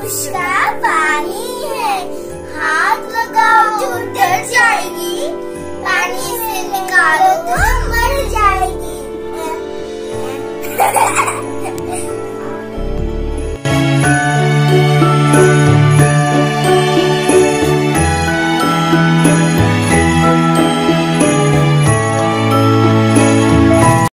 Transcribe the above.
बारिश का पानी है, हाथ लगाओ तो डर जाएगी, पानी से निकालो तो मर